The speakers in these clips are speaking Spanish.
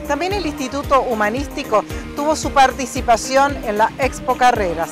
También el Instituto Humanístico tuvo su participación en la Expo Carreras.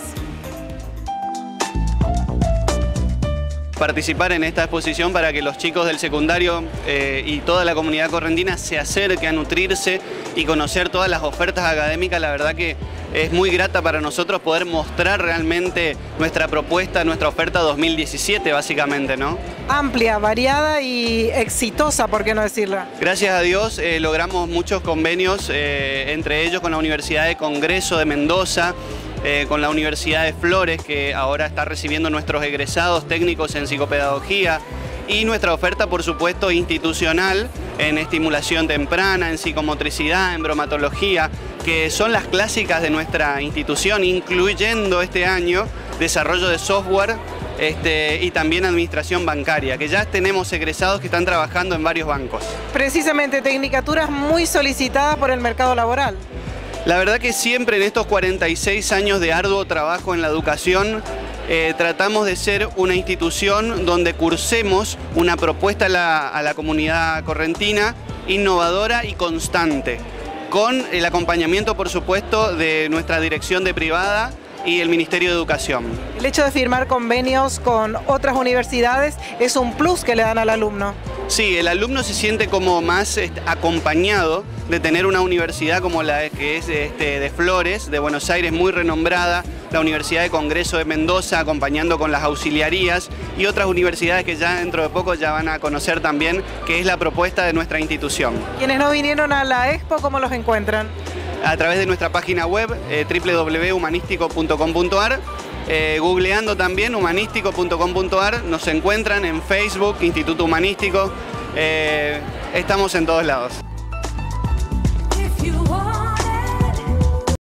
Participar en esta exposición para que los chicos del secundario y toda la comunidad correntina se acerque a nutrirse y conocer todas las ofertas académicas. La verdad que es muy grata para nosotros poder mostrar realmente nuestra propuesta, nuestra oferta 2017 básicamente, ¿no? Amplia, variada y exitosa, ¿por qué no decirlo? Gracias a Dios logramos muchos convenios, entre ellos con la Universidad de Congreso de Mendoza, con la Universidad de Flores, que ahora está recibiendo nuestros egresados técnicos en psicopedagogía, y nuestra oferta, por supuesto, institucional en estimulación temprana, en psicomotricidad, en bromatología, que son las clásicas de nuestra institución, incluyendo este año desarrollo de software y también administración bancaria, que ya tenemos egresados que están trabajando en varios bancos. Precisamente, tecnicaturas muy solicitadas por el mercado laboral. La verdad que siempre en estos 46 años de arduo trabajo en la educación tratamos de ser una institución donde cursemos una propuesta a la comunidad correntina innovadora y constante, con el acompañamiento, por supuesto, de nuestra dirección de privada y el Ministerio de Educación. El hecho de firmar convenios con otras universidades es un plus que le dan al alumno. Sí, el alumno se siente como más acompañado de tener una universidad como la que es de Flores, de Buenos Aires, muy renombrada, la Universidad de Congreso de Mendoza, acompañando con las auxiliarías, y otras universidades que ya dentro de poco ya van a conocer también, que es la propuesta de nuestra institución. Quienes no vinieron a la Expo, ¿cómo los encuentran? A través de nuestra página web, www.humanístico.com.ar, googleando también humanístico.com.ar, nos encuentran en Facebook, Instituto Humanístico, estamos en todos lados.